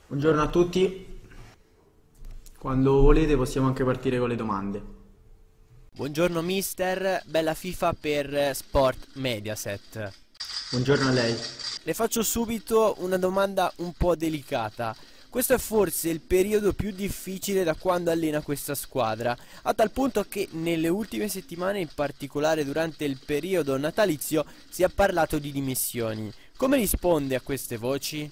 Buongiorno a tutti, quando volete possiamo anche partire con le domande. Buongiorno mister, bella FIFA per Sport Mediaset. Buongiorno a lei. Le faccio subito una domanda un po' delicata. Questo è forse il periodo più difficile da quando allena questa squadra, a tal punto che nelle ultime settimane, in particolare durante il periodo natalizio, si è parlato di dimissioni. Come risponde a queste voci?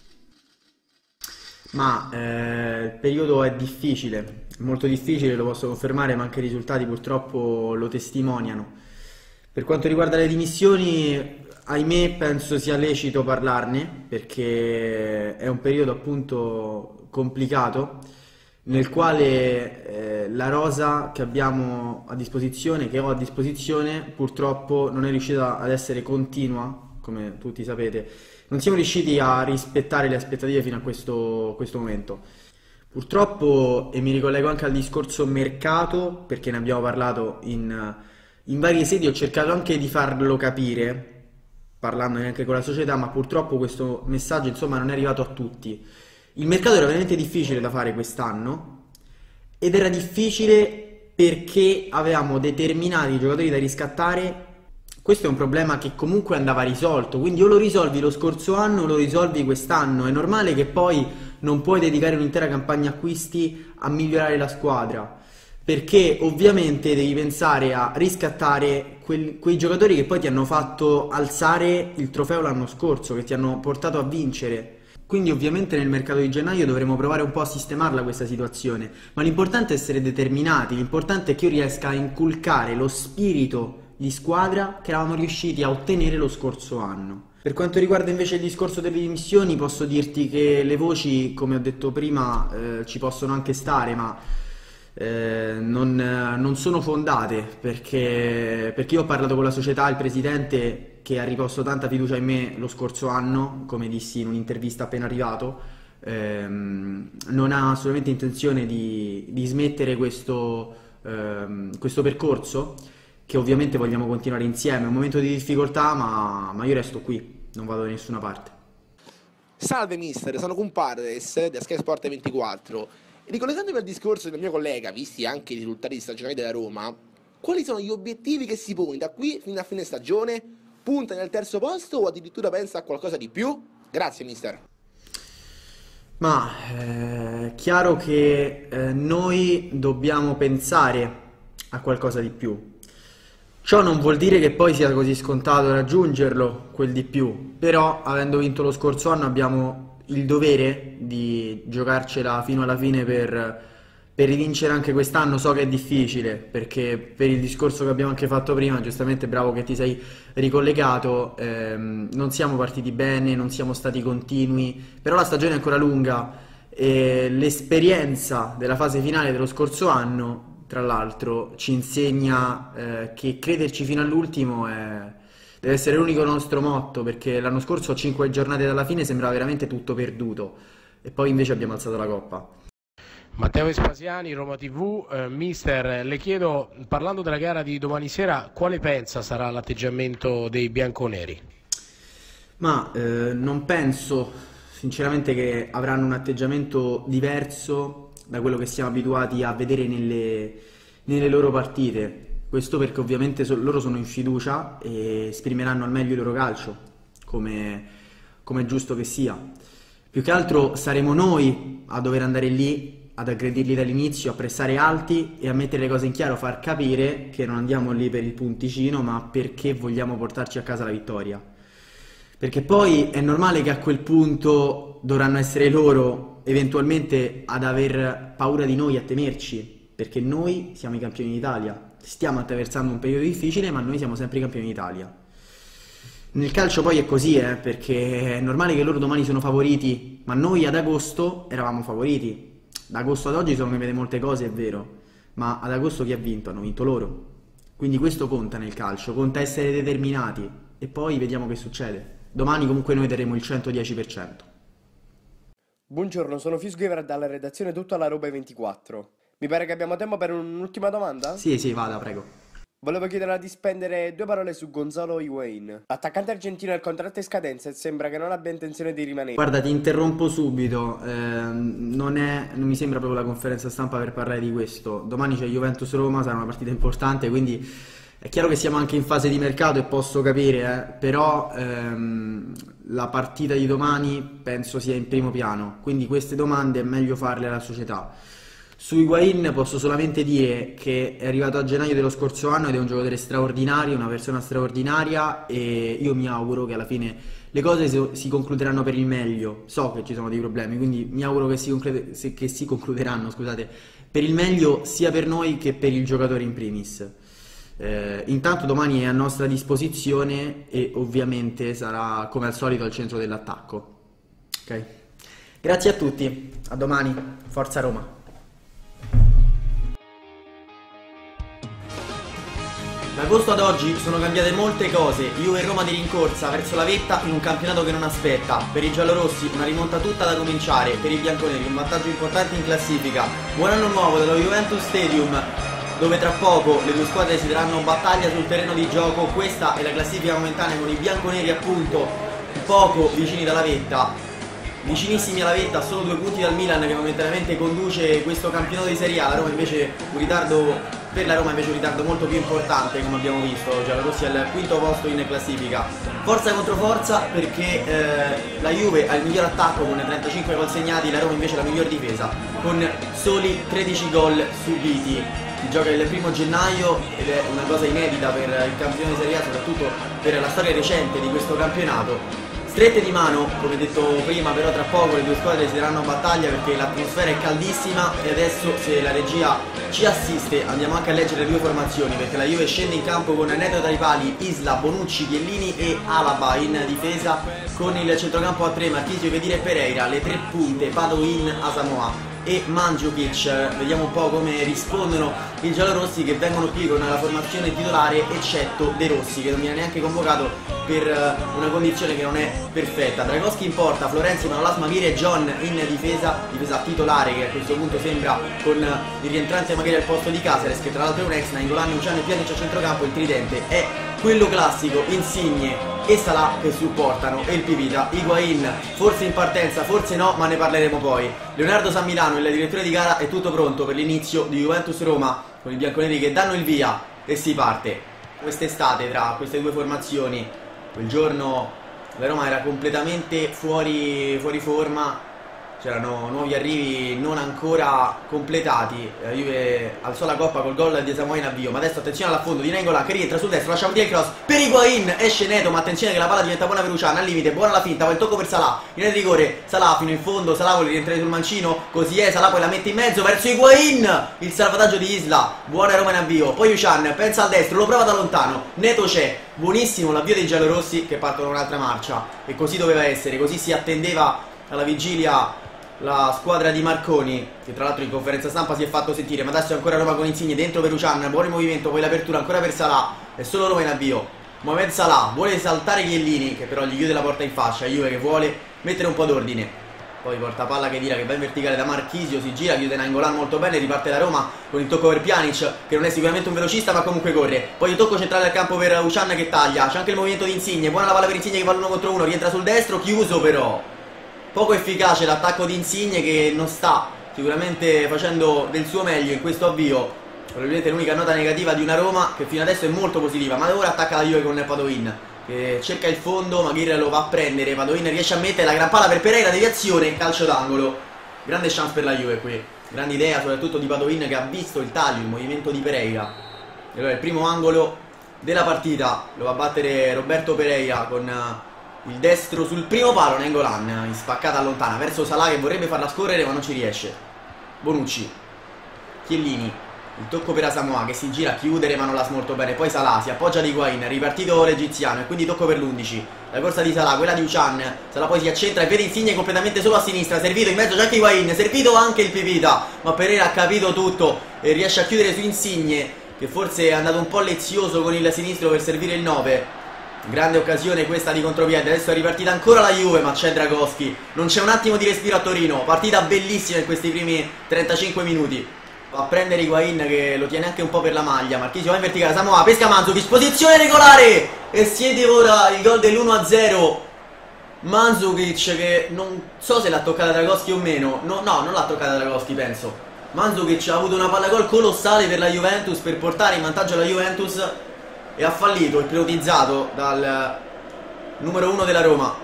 Il periodo è difficile, molto difficile, lo posso confermare, ma anche i risultati purtroppo lo testimoniano. Per quanto riguarda le dimissioni, ahimè, penso sia lecito parlarne, perché è un periodo appunto complicato, nel quale la rosa che abbiamo a disposizione, che ho a disposizione, purtroppo non è riuscita ad essere continua, come tutti sapete. Non siamo riusciti a rispettare le aspettative fino a questo momento. Purtroppo, e mi ricollego anche al discorso mercato, perché ne abbiamo parlato in varie sedi, ho cercato anche di farlo capire, parlando anche con la società, ma purtroppo questo messaggio insomma non è arrivato a tutti. Il mercato era veramente difficile da fare quest'anno ed era difficile perché avevamo determinati giocatori da riscattare. Questo è un problema che comunque andava risolto, quindi o lo risolvi lo scorso anno o lo risolvi quest'anno. È normale che poi non puoi dedicare un'intera campagna acquisti a migliorare la squadra, perché ovviamente devi pensare a riscattare quei giocatori che poi ti hanno fatto alzare il trofeo l'anno scorso, che ti hanno portato a vincere. Quindi ovviamente nel mercato di gennaio dovremo provare un po' a sistemarla questa situazione, ma l'importante è essere determinati, l'importante è che io riesca a inculcare lo spirito di squadra che eravamo riusciti a ottenere lo scorso anno. Per quanto riguarda invece il discorso delle dimissioni, posso dirti che le voci, come ho detto prima, ci possono anche stare, ma non sono fondate perché io ho parlato con la società, il presidente che ha riposto tanta fiducia in me lo scorso anno, come dissi in un'intervista appena arrivato, non ha assolutamente intenzione di smettere questo percorso, che ovviamente vogliamo continuare insieme. È un momento di difficoltà, ma io resto qui, non vado da nessuna parte. Salve mister, sono Compardes da Sky Sport 24 e ricollegandomi al discorso del mio collega, visti anche i risultati stagionali della Roma, quali sono gli obiettivi che si pone da qui fino a fine stagione? Punta nel terzo posto o addirittura pensa a qualcosa di più? Grazie mister. È chiaro che noi dobbiamo pensare a qualcosa di più. Ciò non vuol dire che poi sia così scontato raggiungerlo, quel di più, però avendo vinto lo scorso anno abbiamo il dovere di giocarcela fino alla fine per rivincere anche quest'anno. So che è difficile, perché per il discorso che abbiamo anche fatto prima, giustamente bravo che ti sei ricollegato, non siamo partiti bene, non siamo stati continui, però la stagione è ancora lunga e l'esperienza della fase finale dello scorso anno tra l'altro ci insegna che crederci fino all'ultimo deve essere l'unico nostro motto, perché l'anno scorso a 5 giornate dalla fine sembrava veramente tutto perduto e poi invece abbiamo alzato la coppa. Matteo Vespasiani, Roma TV. Mister, le chiedo, parlando della gara di domani sera, quale pensa sarà l'atteggiamento dei bianconeri? Non penso sinceramente che avranno un atteggiamento diverso da quello che siamo abituati a vedere nelle loro partite. Questo perché ovviamente loro sono in fiducia e esprimeranno al meglio il loro calcio, come è giusto che sia. Più che altro saremo noi a dover andare lì ad aggredirli dall'inizio, a pressare alti e a mettere le cose in chiaro, far capire che non andiamo lì per il punticino, ma perché vogliamo portarci a casa la vittoria. Perché poi è normale che a quel punto dovranno essere loro eventualmente ad aver paura di noi, a temerci, perché noi siamo i campioni d'Italia. Stiamo attraversando un periodo difficile, ma noi siamo sempre i campioni d'Italia. Nel calcio poi è così, perché è normale che loro domani sono favoriti, ma noi ad agosto eravamo favoriti. Da agosto ad oggi sono cambiate molte cose, è vero, ma ad agosto chi ha vinto? Hanno vinto loro. Quindi questo conta nel calcio, conta essere determinati e poi vediamo che succede. Domani comunque noi daremo il 110%. Buongiorno, sono Fisguevra dalla redazione Tutta la Roba 24. Mi pare che abbiamo tempo per un'ultima domanda? Sì, vada, prego. Volevo chiederla di spendere 2 parole su Gonzalo Higuaín. Attaccante argentino, il contratto è in scadenza e sembra che non abbia intenzione di rimanere. Guarda, ti interrompo subito, non mi sembra proprio la conferenza stampa per parlare di questo. Domani c'è Juventus-Roma, sarà una partita importante, quindi è chiaro che siamo anche in fase di mercato e posso capire, però la partita di domani penso sia in primo piano, quindi queste domande è meglio farle alla società. Su Higuaín posso solamente dire che è arrivato a gennaio dello scorso anno ed è un giocatore straordinario, una persona straordinaria, e io mi auguro che alla fine le cose si concluderanno per il meglio. So che ci sono dei problemi, quindi mi auguro che si concluderanno, scusate, per il meglio sia per noi che per il giocatore in primis. Intanto domani è a nostra disposizione e ovviamente sarà come al solito al centro dell'attacco. Ok? Grazie a tutti, a domani, Forza Roma! Da agosto ad oggi sono cambiate molte cose. Juve e Roma di rincorsa verso la vetta in un campionato che non aspetta. Per i giallorossi una rimonta tutta da cominciare, per i bianconeri un vantaggio importante in classifica. Buon anno nuovo dallo Juventus Stadium, dove tra poco le due squadre si daranno battaglia sul terreno di gioco. Questa è la classifica momentanea con i bianconeri appunto poco vicini dalla vetta, vicinissimi alla vetta, solo 2 punti dal Milan che momentaneamente conduce questo campionato di Serie A. La Roma invece un ritardo, per la Roma invece un ritardo molto più importante, come abbiamo visto. Giallorossi al 5° posto in classifica. Forza contro forza, perché la Juve ha il miglior attacco con 35 gol segnati, la Roma invece la miglior difesa con soli 13 gol subiti. Si gioca il 1° gennaio ed è una cosa inedita per il campione di Serie A, soprattutto per la storia recente di questo campionato. Strette di mano, come detto prima, però tra poco le due squadre si daranno a battaglia perché l'atmosfera è caldissima. E adesso, se la regia ci assiste, andiamo anche a leggere le due formazioni, perché la Juve scende in campo con Neto dai pali, Isla, Bonucci, Chiellini e Alaba in difesa, con il centrocampo a 3 Marchisio, Khedira e Pereira, le 3 punte Padoin, Asamoah e Mandzukic. Vediamo un po' come rispondono i giallorossi, che vengono qui con la formazione titolare eccetto De Rossi, che non viene neanche convocato per una condizione che non è perfetta. Dragoschi in porta, Florenzi, Manolas, Maghiri e John in difesa titolare, che a questo punto sembra con il rientrante Maghiri al posto di Caceres, che tra l'altro è un ex, Nainggolan, Luciano e Pjanic a centrocampo. Il tridente è quello classico, Insigne e Salah che supportano, e il Pipita. Higuaín forse in partenza, forse no, ma ne parleremo poi. Leonardo San Milano, il direttore di gara, è tutto pronto per l'inizio di Juventus-Roma, con i bianconeri che danno il via e si parte. Quest'estate, tra queste due formazioni, quel giorno la Roma era completamente fuori forma, c'erano nuovi arrivi non ancora completati. La Juve alzò la coppa col gol di Asamoah in avvio, ma adesso attenzione all'affondo di Nainggolan che rientra sul destro, lascia partire il cross per Higuaín, esce Neto, ma attenzione che la palla diventa buona per Luciano, al limite, buona la finta, poi il tocco per Salah, in rigore, Salah fino in fondo, Salah vuole rientrare sul mancino, così è, Salah poi la mette in mezzo verso Higuaín, il salvataggio di Isla, buona Roma in avvio, poi Luciano pensa al destro, lo prova da lontano, Neto c'è, buonissimo l'avvio dei giallorossi che partono un'altra marcia, e così doveva essere, così si attendeva alla vigilia la squadra di Marconi, che tra l'altro in conferenza stampa si è fatto sentire. Ma adesso è ancora Roma con Insigne dentro per Luciano, buon movimento, poi l'apertura ancora per Salah, è solo Roma in avvio. Mohamed Salah vuole saltare Chiellini, che però gli chiude la porta in faccia. Juve che vuole mettere un po' d'ordine, poi porta palla Khedira che va in verticale da Marchisio, si gira, chiude Nainggolan molto bene, riparte la Roma con il tocco per Pjanic, che non è sicuramente un velocista ma comunque corre, poi il tocco centrale al campo per Luciano che taglia, c'è anche il movimento di Insigne, buona la palla per Insigne che va l'1 contro 1, rientra sul destro, chiuso però. Poco efficace l'attacco di Insigne, che non sta sicuramente facendo del suo meglio in questo avvio. Probabilmente l'unica nota negativa di una Roma che fino adesso è molto positiva, ma ora attacca la Juve con Padoin, che cerca il fondo, Maghiri lo va a prendere, Padoin riesce a mettere la gran palla per Pereira, deviazione, calcio d'angolo. Grande chance per la Juve qui, grande idea soprattutto di Padoin, che ha visto il taglio, il movimento di Pereira. E allora il primo angolo della partita lo va a battere Roberto Pereira con il destro sul primo palo, Nainggolan in spaccata allontana verso Salah che vorrebbe farla scorrere ma non ci riesce. Bonucci, Chiellini, il tocco per Asamoah che si gira a chiudere ma non la molto bene, poi Salah si appoggia di Higuaín, ripartito l'egiziano, e quindi tocco per l'11. La corsa di Salah, quella di Ucan, Salah poi si accentra e vede Insigne completamente solo a sinistra, servito in mezzo c'è anche Higuaín, servito anche il Pipita, ma Pereira ha capito tutto e riesce a chiudere su Insigne, che forse è andato un po' lezioso con il sinistro per servire il 9. Grande occasione questa di contropiede, adesso è ripartita ancora la Juve, ma c'è Dragoschi, non c'è un attimo di respiro a Torino, partita bellissima in questi primi 35 minuti. Va a prendere Higuain che lo tiene anche un po' per la maglia. Marchisio va in verticale, Samoa pesca Mandzukic, posizione regolare e si devora il gol dell'1-0. Mandzukic che non so se l'ha toccata Dragoschi o meno. No, non l'ha toccata Dragoschi, penso. Mandzukic ha avuto una palla gol colossale per la Juventus, per portare in vantaggio la Juventus, e ha fallito, ipnotizzato dal numero 1 della Roma.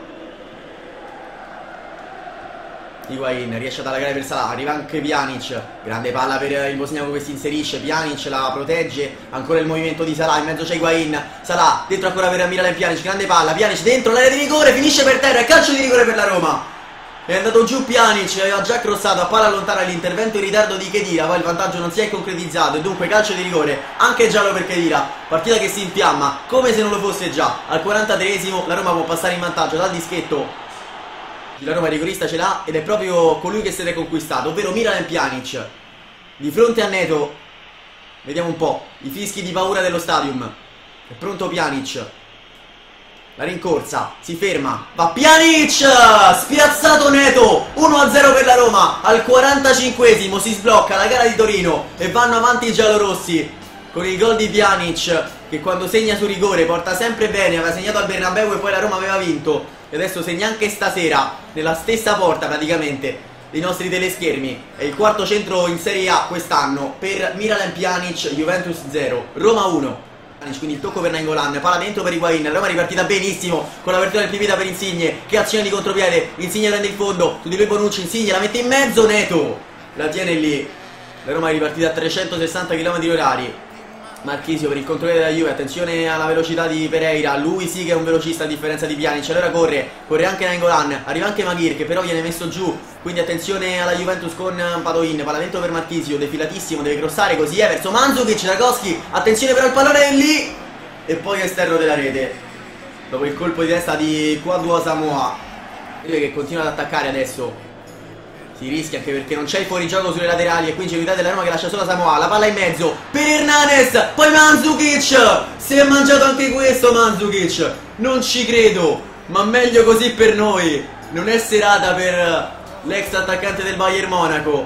Higuain riesce ad allargare per Salah, arriva anche Pjanic, grande palla per il bosniaco che si inserisce, Pjanic la protegge, ancora il movimento di Salah, in mezzo c'è Higuain, Salah dentro ancora per Miralem Pjanic, grande palla, Pjanic dentro l'area di rigore, finisce per terra, è calcio di rigore per la Roma. È andato giù Pjanic, aveva già crossato a palla lontana l'intervento in ritardo di Khedira, poi il vantaggio non si è concretizzato e dunque calcio di rigore, anche giallo per Khedira, partita che si infiamma come se non lo fosse già. Al 43esimo la Roma può passare in vantaggio dal dischetto. La Roma rigorista ce l'ha ed è proprio colui che se l'è conquistato, ovvero Miralem Pjanic. Di fronte a Neto, vediamo un po', i fischi di paura dello stadium. È pronto Pjanic. La rincorsa, si ferma, va Pjanic, spiazzato Neto, 1-0 per la Roma. Al 45esimo si sblocca la gara di Torino e vanno avanti i giallorossi con il gol di Pjanic, che quando segna su rigore porta sempre bene, aveva segnato al Bernabeu e poi la Roma aveva vinto. E adesso segna anche stasera, nella stessa porta praticamente, dei nostri teleschermi. È il quarto centro in Serie A quest'anno per Miralem Pjanic, Juventus 0, Roma 1. Quindi il tocco per Nainggolan, palla dentro per Higuain, la Roma è ripartita benissimo con l'apertura del Pipita per Insigne, che azione di contropiede, Insigne prende il fondo, su di lui Bonucci, Insigne la mette in mezzo, Neto la tiene lì. La Roma è ripartita a 360 km/h. Marchisio per il controllo della Juve, attenzione alla velocità di Pereira, lui sì che è un velocista a differenza di Pjanic, allora corre anche Nainggolan, arriva anche Maghir che però viene messo giù, quindi attenzione alla Juventus con Padoin, palla dentro per Marchisio, defilatissimo, deve crossare, così è verso Mandzukic, Dragoschi, attenzione però il pallone è lì, e poi esterno della rete, dopo il colpo di testa di Kwadwo Samoa, che continua ad attaccare adesso. Si rischia anche perché non c'è il fuorigioco sulle laterali e qui c'è l'unità della Roma che lascia solo Samoa, la palla in mezzo per Hernanes, poi Mandzukic, si è mangiato anche questo Mandzukic, non ci credo, ma meglio così per noi, non è serata per l'ex attaccante del Bayern Monaco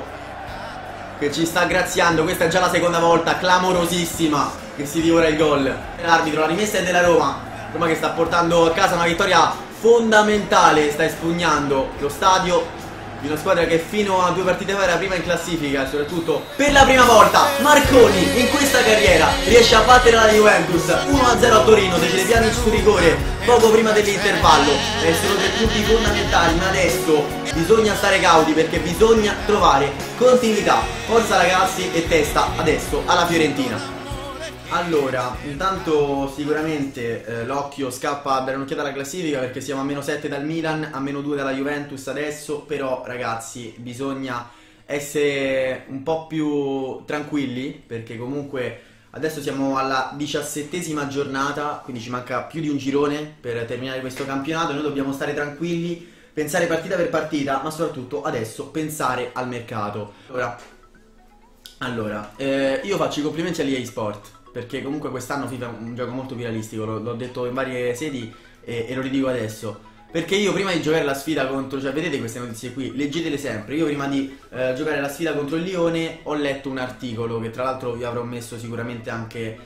che ci sta graziando, questa è già la seconda volta clamorosissima che si divora il gol. L'arbitro, la rimessa è della Roma che sta portando a casa una vittoria fondamentale, sta espugnando lo stadio di una squadra che fino a 2 partite fa era prima in classifica, soprattutto per la prima volta Marconi in questa carriera riesce a battere la Juventus 1-0 a Torino, decide Pjanic su rigore poco prima dell'intervallo. Sono 3 punti fondamentali, ma adesso bisogna stare cauti perché bisogna trovare continuità. Forza ragazzi e testa adesso alla Fiorentina. Allora, intanto sicuramente l'occhio scappa a dare un'occhiata alla classifica perché siamo a -7 dal Milan, a -2 dalla Juventus adesso, però ragazzi bisogna essere un po' più tranquilli perché comunque adesso siamo alla 17ª giornata, quindi ci manca più di un girone per terminare questo campionato, noi dobbiamo stare tranquilli, pensare partita per partita, ma soprattutto adesso pensare al mercato. Allora, io faccio i complimenti all'EA Sport perché comunque quest'anno FIFA è un gioco molto più realistico, l'ho detto in varie sedi e lo ridico adesso. Perché io prima di giocare la sfida contro, cioè vedete queste notizie qui, leggetele sempre. Io prima di giocare la sfida contro il Lione ho letto un articolo che tra l'altro vi avrò messo sicuramente anche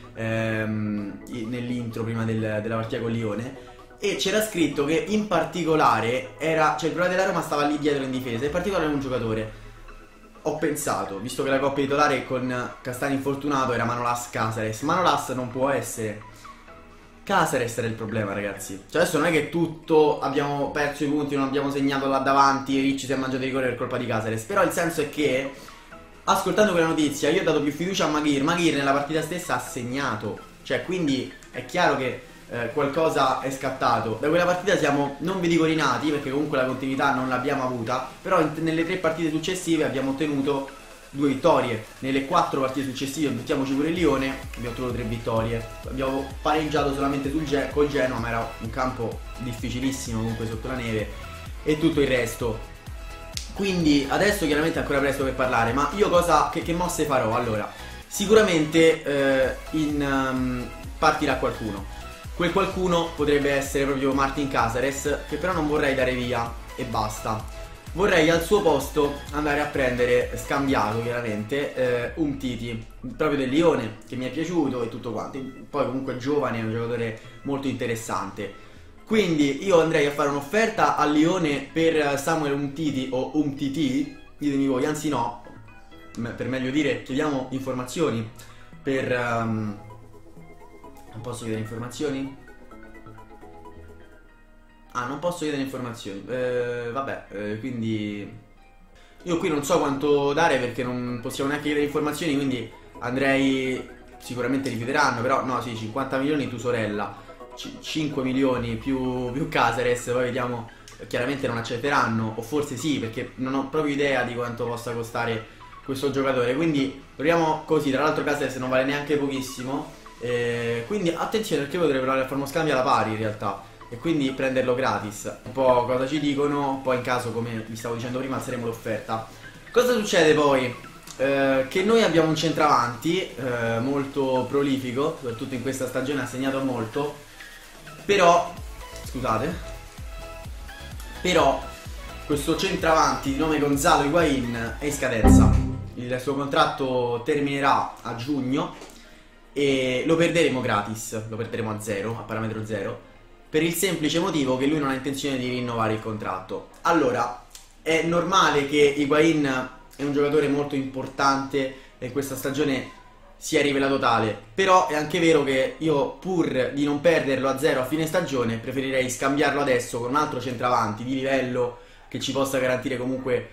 nell'intro prima della partita con Lione. E c'era scritto che in particolare era, cioè il problema della Roma stava lì dietro in difesa, in particolare un giocatore. Ho pensato, visto che la coppia titolare con Castagna infortunato era Manolas Casares, Manolas non può essere, Casares era il problema ragazzi. Cioè adesso non è che tutto abbiamo perso i punti, non abbiamo segnato là davanti e Ricci si è mangiato i rigori per colpa di Casares. Però il senso è che, ascoltando quella notizia, io ho dato più fiducia a Maghir nella partita stessa ha segnato. Cioè quindi è chiaro che qualcosa è scattato. Da quella partita siamo, non vi dico rinati perché comunque la continuità non l'abbiamo avuta, però nelle 3 partite successive abbiamo ottenuto 2 vittorie. Nelle 4 partite successive, mettiamoci pure il Lione, abbiamo ottenuto 3 vittorie. Abbiamo pareggiato solamente col Genoa, ma era un campo difficilissimo comunque sotto la neve e tutto il resto. Quindi adesso chiaramente è ancora presto per parlare, ma io che mosse farò? Allora, sicuramente partirà qualcuno. Quel qualcuno potrebbe essere proprio Martin Casares, che però non vorrei dare via e basta. vorrei al suo posto andare a prendere, scambiato chiaramente, Umtiti, proprio del Lione, che mi è piaciuto e tutto quanto. Poi comunque è giovane, è un giocatore molto interessante. Quindi io andrei a fare un'offerta al Lione per Samuel Umtiti o Umtiti, ditemi voi, anzi no, per meglio dire chiediamo informazioni per... non posso chiedere informazioni? Ah, non posso chiedere informazioni. Vabbè, quindi io qui non so quanto dare perché non possiamo neanche chiedere informazioni, quindi andrei... Sicuramente li chiederanno, però no, sì, 50 milioni tu sorella, 5 milioni più Caceres, poi vediamo, chiaramente non accetteranno, o forse sì, perché non ho proprio idea di quanto possa costare questo giocatore, quindi proviamo così. Tra l'altro Caceres non vale neanche pochissimo, quindi attenzione perché potrei provare a fare uno scambio alla pari in realtà e quindi prenderlo gratis. Un po' cosa ci dicono, poi in caso, come vi stavo dicendo prima, alzeremo l'offerta. Cosa succede poi? Che noi abbiamo un centravanti molto prolifico, soprattutto in questa stagione ha segnato molto, però, scusate, però questo centravanti di nome Gonzalo Higuain è in scadenza, il suo contratto terminerà a giugno e lo perderemo gratis, lo perderemo a zero, a parametro zero, per il semplice motivo che lui non ha intenzione di rinnovare il contratto. Allora, è normale che Higuain è un giocatore molto importante e questa stagione si è rivelato tale, però è anche vero che io, pur di non perderlo a zero a fine stagione, preferirei scambiarlo adesso con un altro centravanti di livello che ci possa garantire comunque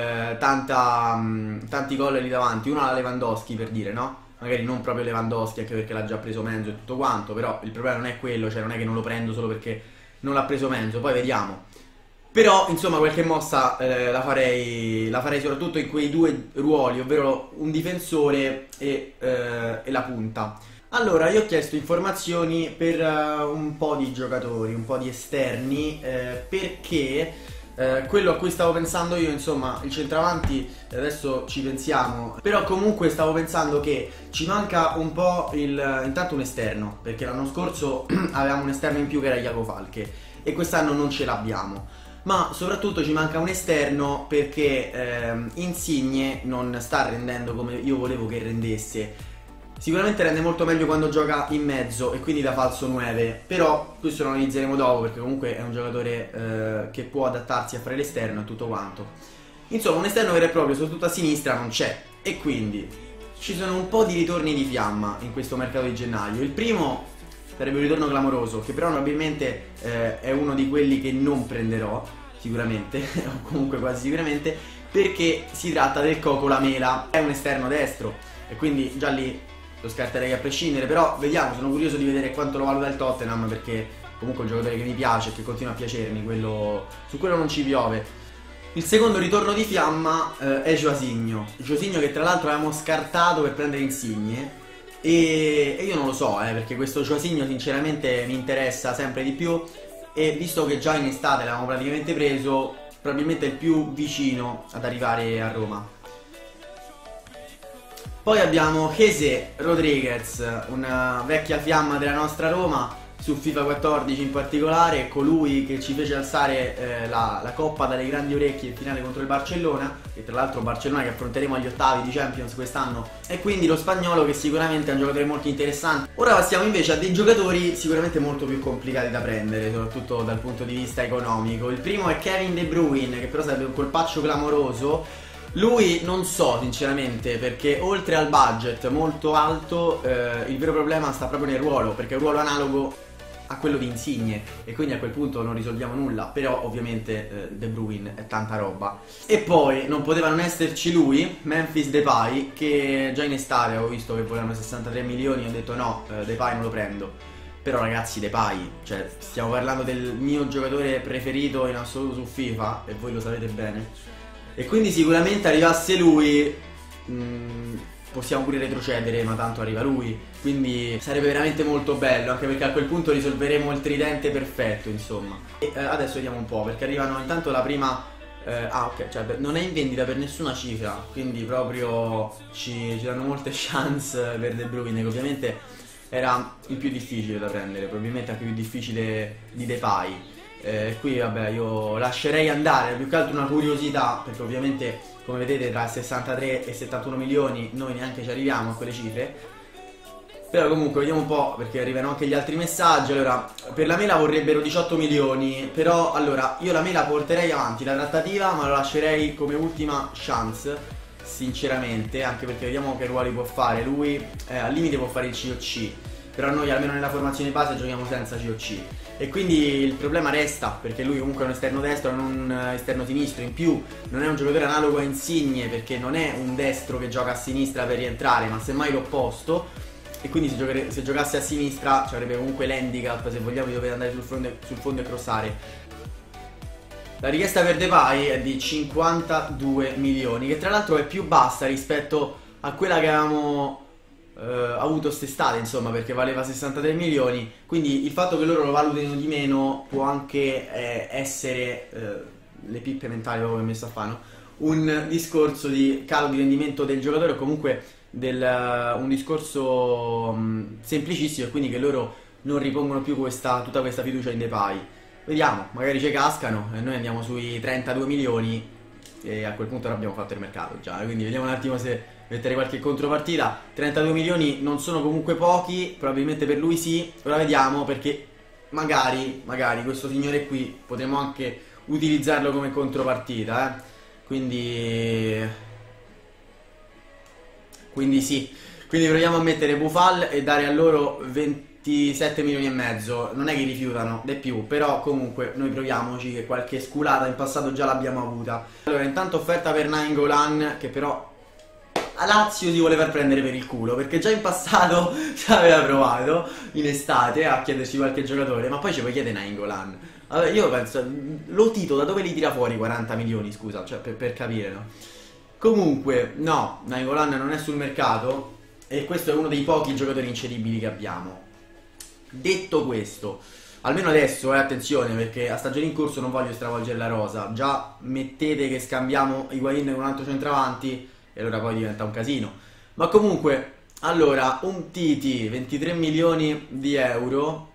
tanti gol lì davanti. Uno alla Lewandowski, per dire, no? Magari non proprio Lewandowski, anche perché l'ha già preso Menzo e tutto quanto, però il problema non è quello, cioè non è che non lo prendo solo perché non l'ha preso Menzo, poi vediamo. Però insomma qualche mossa la farei soprattutto in quei due ruoli, ovvero un difensore e la punta. Allora, io ho chiesto informazioni per un po' di giocatori, un po' di esterni, perché quello a cui stavo pensando io, insomma, il centravanti, adesso ci pensiamo, però comunque stavo pensando che ci manca un po' intanto un esterno, perché l'anno scorso avevamo un esterno in più che era Iago Falche e quest'anno non ce l'abbiamo. Ma soprattutto ci manca un esterno perché Insigne non sta rendendo come io volevo che rendesse. Sicuramente rende molto meglio quando gioca in mezzo e quindi da falso 9, però questo lo analizzeremo dopo perché comunque è un giocatore che può adattarsi a fare l'esterno e tutto quanto. Insomma, un esterno vero e proprio, soprattutto a sinistra, non c'è, e quindi ci sono un po' di ritorni di fiamma in questo mercato di gennaio. Il primo sarebbe un ritorno clamoroso, che però probabilmente è uno di quelli che non prenderò sicuramente, o comunque quasi sicuramente, perché si tratta del Coco Lamela. È un esterno destro e quindi già lì lo scarterei a prescindere, però vediamo, sono curioso di vedere quanto lo valuta il Tottenham, perché comunque è un giocatore che mi piace e che continua a piacermi, su quello non ci piove. Il secondo ritorno di fiamma è Joasinho che tra l'altro avevamo scartato per prendere Insigne. E io non lo so, perché questo Joasinho sinceramente mi interessa sempre di più, e visto che già in estate l'avevamo praticamente preso, probabilmente è il più vicino ad arrivare a Roma. Poi abbiamo José Rodríguez, una vecchia fiamma della nostra Roma, su FIFA 14 in particolare, colui che ci fece alzare la coppa dalle grandi orecchie in finale contro il Barcellona, e tra l'altro Barcellona che affronteremo agli ottavi di Champions quest'anno, e quindi lo spagnolo, che sicuramente è un giocatore molto interessante. Ora passiamo invece a dei giocatori sicuramente molto più complicati da prendere, soprattutto dal punto di vista economico. Il primo è Kevin De Bruyne, che però sarebbe un colpaccio clamoroso. Lui non so sinceramente, perché oltre al budget molto alto il vero problema sta proprio nel ruolo, perché è un ruolo analogo a quello di Insigne e quindi a quel punto non risolviamo nulla. Però ovviamente De Bruyne è tanta roba. E poi non poteva non esserci lui, Memphis Depay, che già in estate avevo visto che volevano 63 milioni e ho detto no, Depay non lo prendo. Però ragazzi, Depay, cioè stiamo parlando del mio giocatore preferito in assoluto su FIFA e voi lo sapete bene. E quindi sicuramente arrivasse lui possiamo pure retrocedere, ma tanto arriva lui, quindi sarebbe veramente molto bello, anche perché a quel punto risolveremo il tridente perfetto, insomma. E adesso vediamo un po', perché arrivano intanto la prima ok, cioè non è in vendita per nessuna cifra, quindi proprio ci danno molte chance per De Bruyne, che ovviamente era il più difficile da prendere, probabilmente anche più difficile di Depay. Qui vabbè, io lascerei andare, più che altro una curiosità, perché ovviamente come vedete tra 63 e 71 milioni noi neanche ci arriviamo a quelle cifre. Però comunque vediamo un po', perché arrivano anche gli altri messaggi. Allora, per la mela vorrebbero 18 milioni, però allora io la mela porterei avanti la trattativa, ma lo lascerei come ultima chance, sinceramente, anche perché vediamo che ruoli può fare. Lui al limite può fare il COC, però noi almeno nella formazione base giochiamo senza COC. E quindi il problema resta, perché lui comunque è un esterno destro, non un esterno sinistro. In più non è un giocatore analogo a Insigne, perché non è un destro che gioca a sinistra per rientrare, ma semmai l'opposto. E quindi se giocasse a sinistra ci avrebbe comunque l'handicap, se vogliamo, di dover andare sul fondo e crossare. La richiesta per Depay è di 52 milioni, che tra l'altro è più bassa rispetto a quella che avevamo avuto quest'estate, insomma, perché valeva 63 milioni. Quindi il fatto che loro lo valutino di meno può anche essere, le pippe mentali proprio che ho messo a fare, no? Un discorso di calo di rendimento del giocatore, o comunque un discorso semplicissimo, e quindi che loro non ripongono più tutta questa fiducia in Depay. Vediamo, magari ci cascano e noi andiamo sui 32 milioni e a quel punto abbiamo fatto il mercato già, quindi vediamo un attimo se mettere qualche contropartita. 32 milioni non sono comunque pochi, probabilmente per lui sì. Ora vediamo, perché magari questo signore qui potremmo anche utilizzarlo come contropartita, quindi sì, quindi proviamo a mettere Boufal e dare a loro 27 milioni e mezzo. Non è che rifiutano di più, però comunque noi proviamoci, che qualche sculata in passato già l'abbiamo avuta. Allora, intanto offerta per Nainggolan, che però a Lazio si vuole far prendere per il culo, perché già in passato ci aveva provato in estate a chiederci qualche giocatore, ma poi ci puoi chiedere Nainggolan. Allora, io penso, lo Tito da dove li tira fuori 40 milioni, scusa, cioè per capire, no? Comunque, no, Nainggolan non è sul mercato e questo è uno dei pochi giocatori incedibili che abbiamo. Detto questo, almeno adesso, attenzione, perché a stagione in corso non voglio stravolgere la rosa. Già mettete che scambiamo Higuain con un altro centravanti e allora poi diventa un casino. Ma comunque, allora, un Titi, 23 milioni di euro,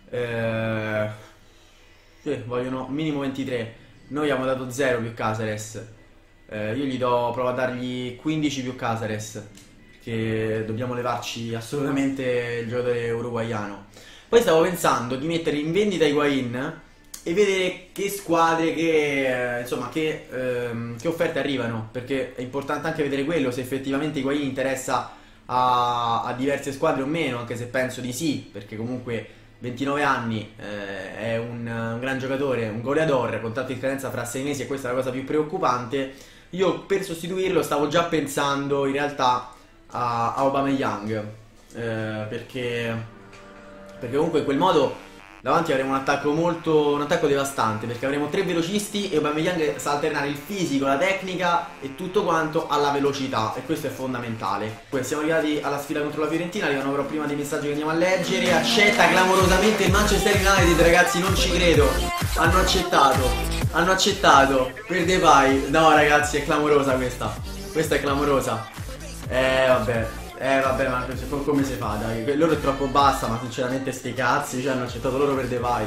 vogliono minimo 23. Noi abbiamo dato 0 più Caceres. Io provo a dargli 15 più Caceres, che dobbiamo levarci assolutamente il giocatore uruguaiano. Poi stavo pensando di mettere in vendita Higuain e vedere che squadre, che offerte arrivano, perché è importante anche vedere quello, se effettivamente Higuain interessa a diverse squadre o meno, anche se penso di sì, perché comunque 29 anni, è un gran giocatore, un goleador, contratto in scadenza fra 6 mesi, e questa è la cosa più preoccupante. Io per sostituirlo stavo già pensando in realtà a Aubameyang, perché comunque in quel modo davanti avremo un attacco devastante, perché avremo 3 velocisti e Aubameyang sa alternare il fisico, la tecnica e tutto quanto alla velocità, e questo è fondamentale. Poi siamo arrivati alla sfida contro la Fiorentina, arrivano però prima dei messaggi che andiamo a leggere. Accetta clamorosamente il Manchester United, ragazzi, non ci credo. Hanno accettato per Depay. No ragazzi, è clamorosa questa è clamorosa. Vabbè, ma come si fa, dai? Loro è troppo bassa, ma sinceramente sti cazzi, cioè hanno accettato loro per Depay.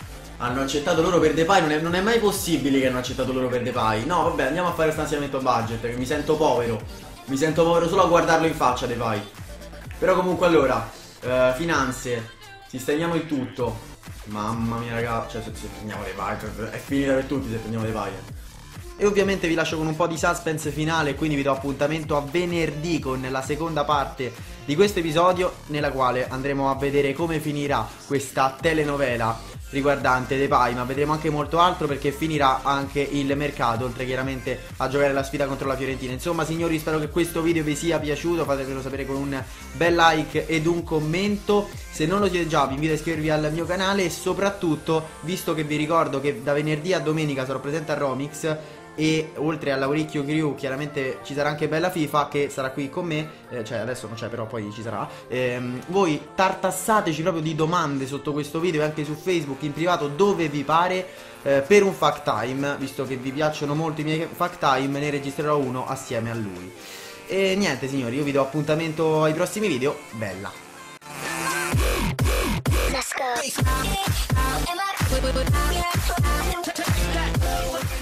Non è mai possibile che hanno accettato loro per Depay. No, vabbè, andiamo a fare stanziamento budget, che mi sento povero solo a guardarlo in faccia Depay. Però comunque allora, finanze, sistemiamo il tutto. Mamma mia ragazzi, cioè se prendiamo Depay, è finita per tutti se prendiamo Depay. E ovviamente vi lascio con un po' di suspense finale, quindi vi do appuntamento a venerdì con la seconda parte di questo episodio, nella quale andremo a vedere come finirà questa telenovela riguardante Depay, ma vedremo anche molto altro, perché finirà anche il mercato, oltre chiaramente a giocare la sfida contro la Fiorentina. Insomma signori, spero che questo video vi sia piaciuto, fatemelo sapere con un bel like ed un commento. Se non lo siete già, vi invito a iscrivervi al mio canale, e soprattutto, visto che vi ricordo che da venerdì a domenica sarò presente a Romix, e oltre alla Lauricchio Crew chiaramente ci sarà anche Bella FIFA, che sarà qui con me, cioè adesso non c'è però poi ci sarà. Voi tartassateci proprio di domande sotto questo video e anche su Facebook in privato, dove vi pare, per un fact time, visto che vi piacciono molto i miei fact time, ne registrerò uno assieme a lui. E niente signori, io vi do appuntamento ai prossimi video. Bella. Let's go. Yeah.